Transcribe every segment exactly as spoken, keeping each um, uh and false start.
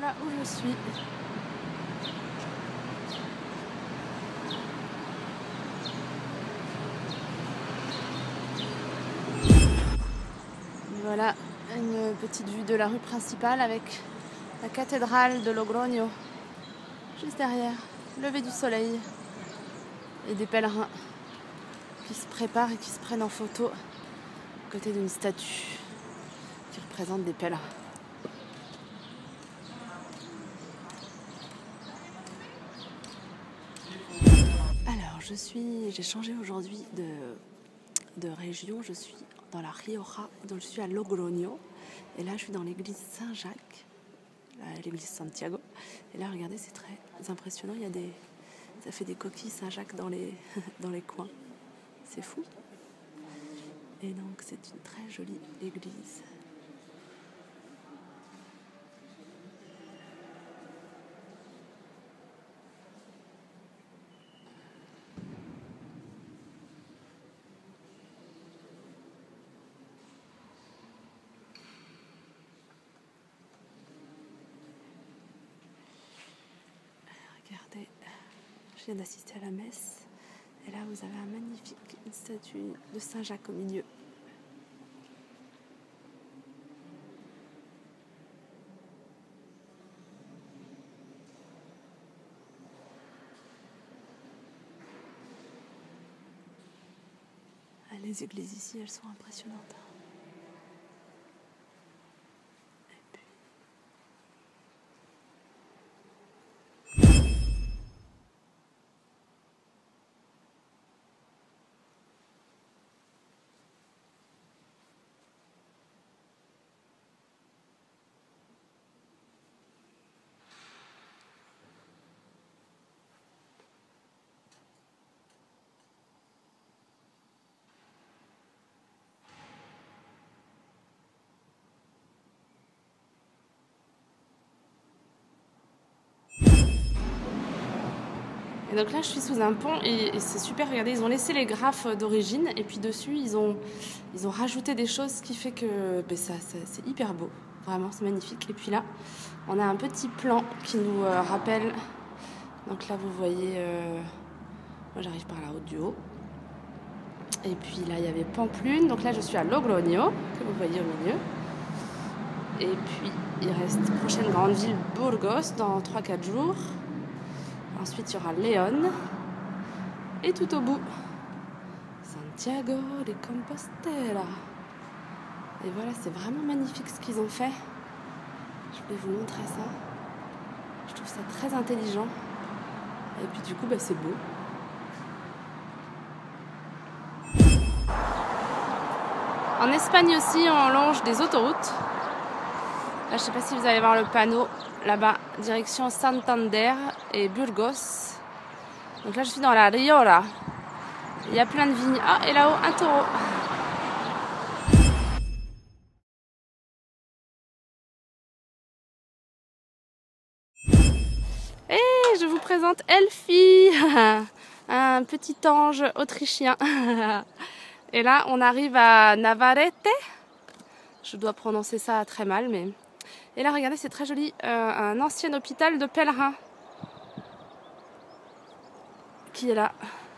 voilà où je suis. Voilà une petite vue de la rue principale avec la cathédrale de Logroño juste derrière, lever du soleil et des pèlerins qui se préparent et qui se prennent en photo à côté d'une statue qui représente des pèlerins. Alors je suis, j'ai changé aujourd'hui de, de région, je suis dans la Rioja, donc je suis à Logroño et là je suis dans l'église Saint-Jacques, l'église Santiago, et là regardez c'est très impressionnant, il y a des, ça fait des coquilles Saint-Jacques dans les, dans les coins, c'est fou. Et donc c'est une très jolie église. Regardez, je viens d'assister à la messe et là vous avez un magnifique une statue de Saint-Jacques au milieu. Les églises ici, elles sont impressionnantes. Et donc là, je suis sous un pont et, et c'est super. Regardez, ils ont laissé les graphes d'origine et puis dessus, ils ont, ils ont rajouté des choses, ce qui fait que ben ça, ça, c'est hyper beau. Vraiment, c'est magnifique. Et puis là, on a un petit plan qui nous euh, rappelle. Donc là, vous voyez, euh, moi j'arrive par la haute du haut. Et puis là, il y avait Pamplune. Donc là, je suis à Logroño, que vous voyez au milieu. Et puis, il reste prochaine grande ville, Burgos, dans trois quatre jours. Ensuite, il y aura Léon. Et tout au bout, Santiago de Compostela. Et voilà, c'est vraiment magnifique ce qu'ils ont fait. Je vais vous montrer ça. Je trouve ça très intelligent. Et puis du coup, bah, c'est beau. En Espagne aussi, on longe des autoroutes. Là, je ne sais pas si vous allez voir le panneau là-bas, direction Santander et Burgos. Donc là, je suis dans la Rioja. Il y a plein de vignes. Ah, et là-haut, un taureau. Et je vous présente Elfie, un petit ange autrichien. Et là, on arrive à Navarrete. Je dois prononcer ça très mal, mais... Et là, regardez, c'est très joli. Euh, un ancien hôpital de pèlerins qui est là.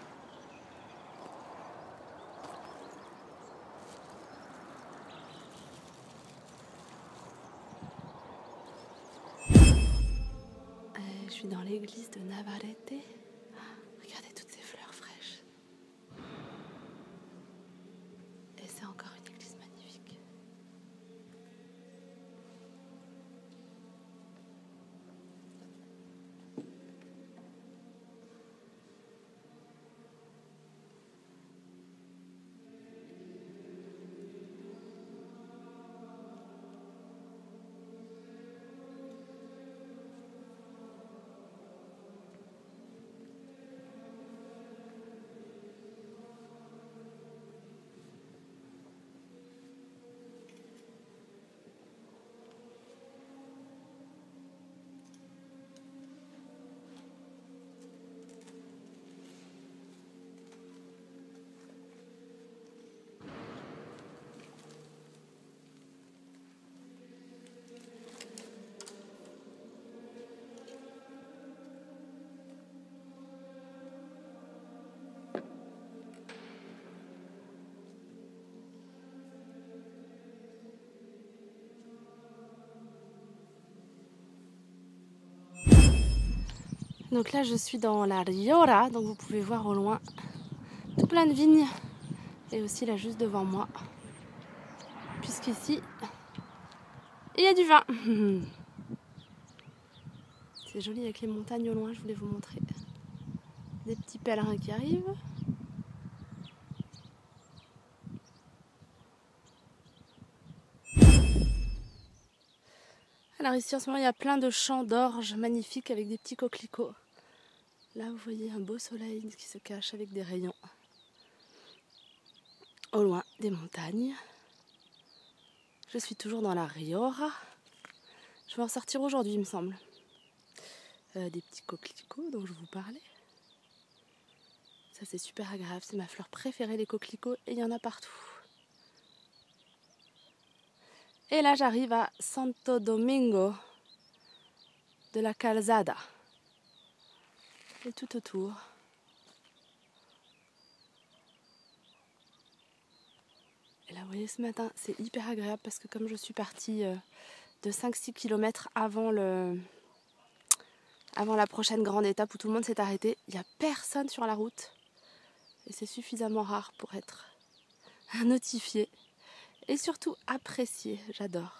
Et je suis dans l'église de Navarrete. Regardez toutes ces fleurs fraîches. Et c'est encore une église magnifique. Donc là je suis dans la Rioja, donc vous pouvez voir au loin tout plein de vignes et aussi là juste devant moi, puisqu'ici il y a du vin. C'est joli avec les montagnes au loin, je voulais vous montrer. Des petits pèlerins qui arrivent. Alors ici en ce moment il y a plein de champs d'orge magnifiques avec des petits coquelicots. Là vous voyez un beau soleil qui se cache avec des rayons. Au loin des montagnes. Je suis toujours dans la Rioja. Je vais en sortir aujourd'hui il me semble. Euh, des petits coquelicots dont je vous parlais. Ça c'est super agréable, c'est ma fleur préférée les coquelicots et il y en a partout. Et là j'arrive à Santo Domingo de la Calzada. Et tout autour. Et là vous voyez ce matin c'est hyper agréable parce que comme je suis partie euh, de cinq six kilomètres avant le... avant la prochaine grande étape où tout le monde s'est arrêté, il n'y a personne sur la route. Et c'est suffisamment rare pour être notifié. Et surtout apprécié, j'adore.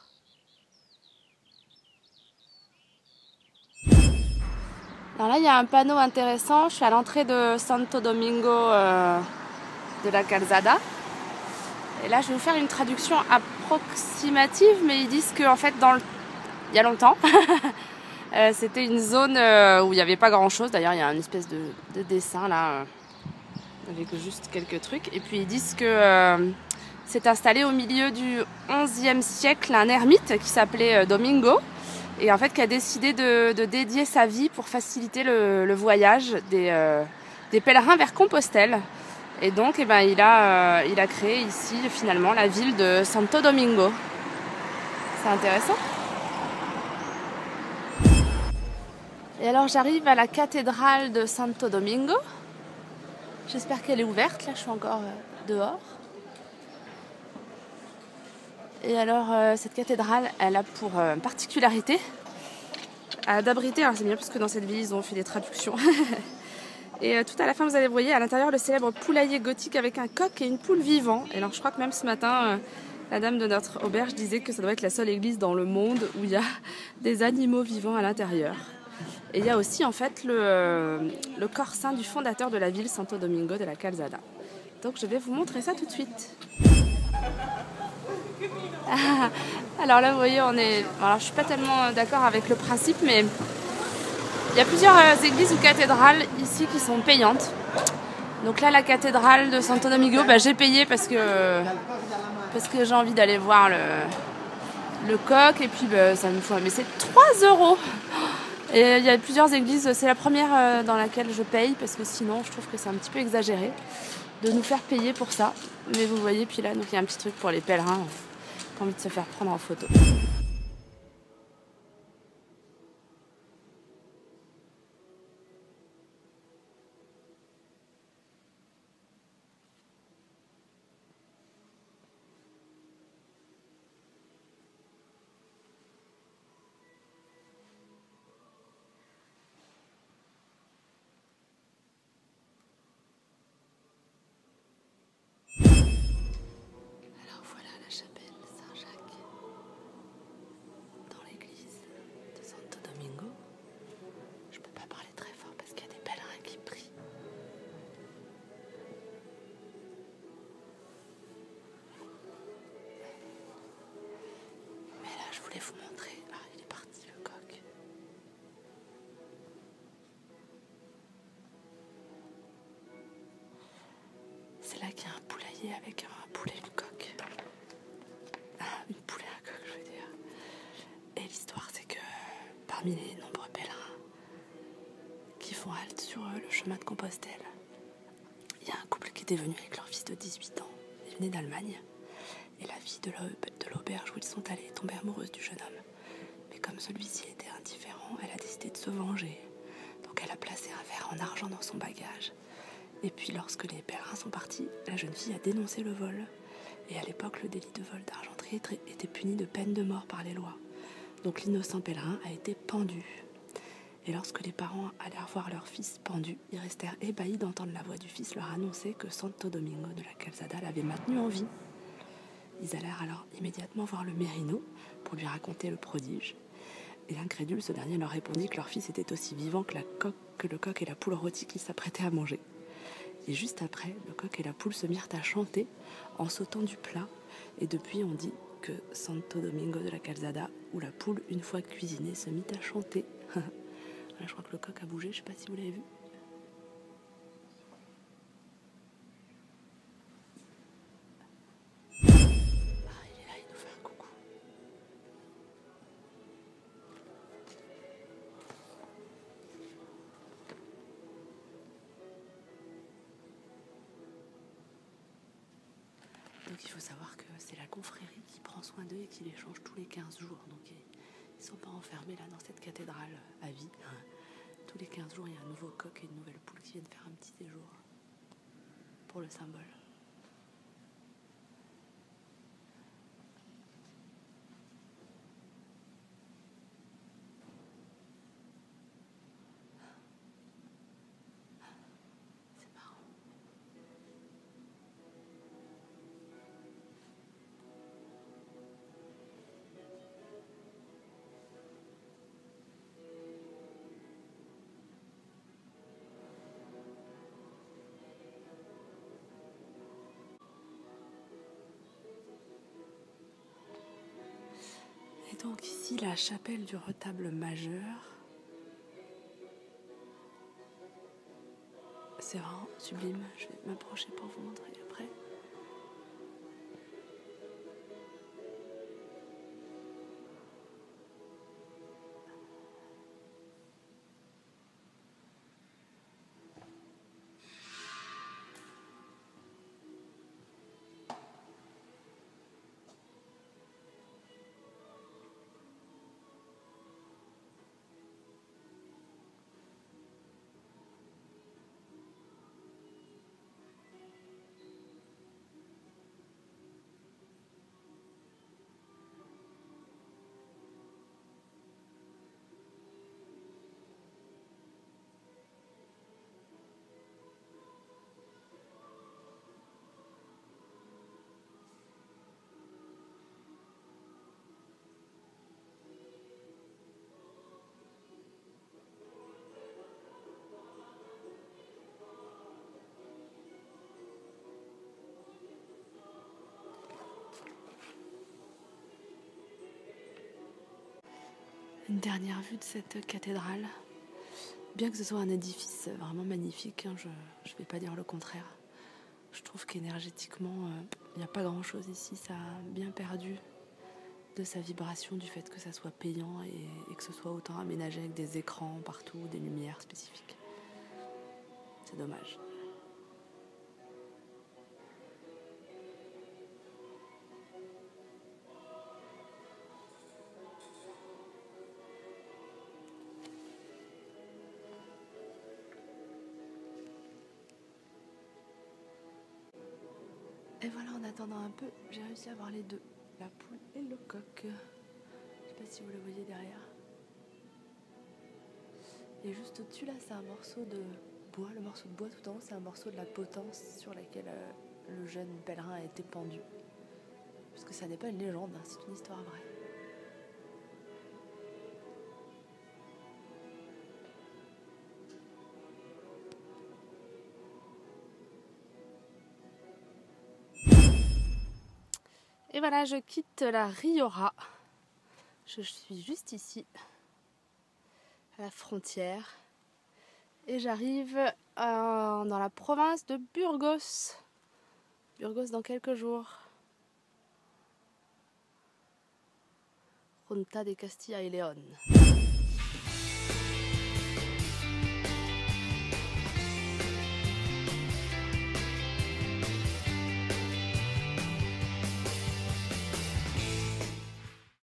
Alors là, il y a un panneau intéressant. Je suis à l'entrée de Santo Domingo euh, de la Calzada. Et là, je vais vous faire une traduction approximative, mais ils disent qu'en fait, dans le... il y a longtemps, euh, c'était une zone euh, où il n'y avait pas grand-chose. D'ailleurs, il y a une espèce de, de dessin là, euh, avec juste quelques trucs. Et puis, ils disent que euh, s'est installé au milieu du onzième siècle un ermite qui s'appelait euh, Domingo. Et en fait qui a décidé de, de dédier sa vie pour faciliter le, le voyage des, euh, des pèlerins vers Compostelle. Et donc eh ben, il, a, euh, il a créé ici finalement la ville de Santo Domingo. C'est intéressant. Et alors j'arrive à la cathédrale de Santo Domingo. J'espère qu'elle est ouverte, là je suis encore euh, dehors. Et alors euh, cette cathédrale, elle a pour euh, particularité d'abriter, alors c'est bien parce que dans cette ville ils ont fait des traductions. Et euh, tout à la fin vous allez voir à l'intérieur le célèbre poulailler gothique avec un coq et une poule vivant. Et alors je crois que même ce matin euh, la dame de notre auberge disait que ça doit être la seule église dans le monde où il y a des animaux vivants à l'intérieur. Et il y a aussi en fait le, euh, le corps saint du fondateur de la ville, Santo Domingo de la Calzada. Donc je vais vous montrer ça tout de suite. Ah, alors là vous voyez on est... Alors je suis pas tellement d'accord avec le principe, mais il y a plusieurs églises ou cathédrales ici qui sont payantes. Donc là la cathédrale de Santo Domingo, bah, j'ai payé parce que parce que j'ai envie d'aller voir le, le coq et puis bah, ça me faut... Mais c'est trois euros. Et il y a plusieurs églises, c'est la première dans laquelle je paye parce que sinon je trouve que c'est un petit peu exagéré de nous faire payer pour ça. Mais vous voyez, puis là donc il y a un petit truc pour les pèlerins. Pas envie de se faire prendre en photo. Alors voilà la chapelle Saint-Jacques dans l'église de Santo Domingo. Je peux pas parler très fort parce qu'il y a des pèlerins qui prient. Mais là je voulais vous montrer. Ah, il est parti le coq. C'est là qu'il y a un poulailler avec un poulet et une coque. Ah, une poule et un coq, je veux dire. Et l'histoire, c'est que parmi les nombreux pèlerins qui font halte sur le chemin de Compostelle, il y a un couple qui était venu avec leur fils de dix-huit ans. Ils venaient d'Allemagne. Et la fille de l'auberge où ils sont allés est tombée amoureuse du jeune homme. Mais comme celui-ci était indifférent, elle a décidé de se venger. Donc elle a placé un verre en argent dans son bagage. Et puis lorsque les pèlerins sont partis, la jeune fille a dénoncé le vol. Et à l'époque, le délit de vol d'argenterie était puni de peine de mort par les lois. Donc l'innocent pèlerin a été pendu. Et lorsque les parents allèrent voir leur fils pendu, ils restèrent ébahis d'entendre la voix du fils leur annoncer que Santo Domingo de la Calzada l'avait maintenu en vie. Ils allèrent alors immédiatement voir le mérino pour lui raconter le prodige. Et l'incrédule, ce dernier leur répondit que leur fils était aussi vivant que, la coque, que le coq et la poule rôtie qu'ils s'apprêtaient à manger. Et juste après, le coq et la poule se mirent à chanter en sautant du plat. Et depuis, on dit que Santo Domingo de la Calzada, où la poule, une fois cuisinée, se mit à chanter. Là, je crois que le coq a bougé, je ne sais pas si vous l'avez vu. Ah, il est là, il nous fait un coucou. Donc il faut savoir que c'est la confrérie qui prend soin d'eux et qui les change tous les quinze jours. Donc ils ne sont pas enfermés là dans cette cathédrale à vie. Tous les quinze jours, il y a un nouveau coq et une nouvelle poule qui viennent faire un petit séjour pour le symbole. C'est marrant. Et donc ici, la chapelle du retable majeur. C'est vraiment sublime. Je vais m'approcher pour vous montrer après. Une dernière vue de cette cathédrale. Bien que ce soit un édifice vraiment magnifique, hein, je ne vais pas dire le contraire. Je trouve qu'énergétiquement, il euh, n'y a pas grand-chose ici. Ça a bien perdu de sa vibration du fait que ça soit payant et, et que ce soit autant aménagé avec des écrans partout, des lumières spécifiques. C'est dommage. Et voilà, en attendant un peu, j'ai réussi à voir les deux, la poule et le coq. Je ne sais pas si vous le voyez derrière. Et juste au-dessus, là, c'est un morceau de bois. Le morceau de bois tout en haut, c'est un morceau de la potence sur laquelle euh, le jeune pèlerin a été pendu. Parce que ça n'est pas une légende, hein, c'est une histoire vraie. Et voilà, je quitte la Riora. Je suis juste ici, à la frontière. Et j'arrive euh, dans la province de Burgos. Burgos dans quelques jours. Junta de Castilla y León.